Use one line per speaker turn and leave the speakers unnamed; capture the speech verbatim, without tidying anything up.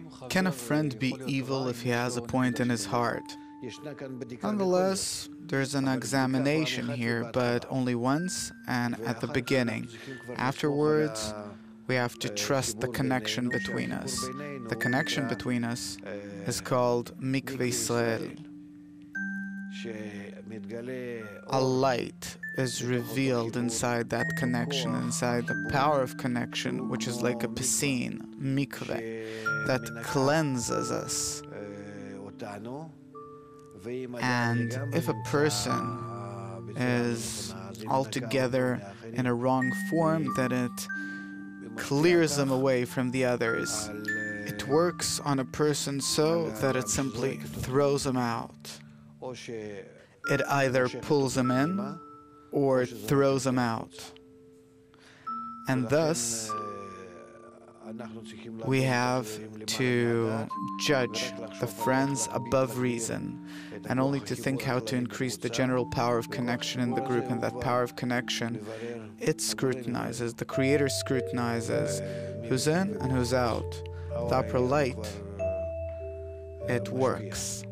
Can a friend be evil if he has a point in his heart? Nonetheless, there's an examination here, but only once and at the beginning. Afterwards, we have to trust the connection between us. The connection between us is called Mikveh Israel. A light is revealed inside that connection, inside the power of connection, which is like a piscine, mikveh, that cleanses us. And if a person is altogether in a wrong form, then it clears them away from the others. It works on a person so that it simply throws them out. It either pulls them in or it throws them out. And thus, we have to judge the friends above reason and only to think how to increase the general power of connection in the group. And that power of connection, it scrutinizes, the Creator scrutinizes who's in and who's out. The upper light, it works.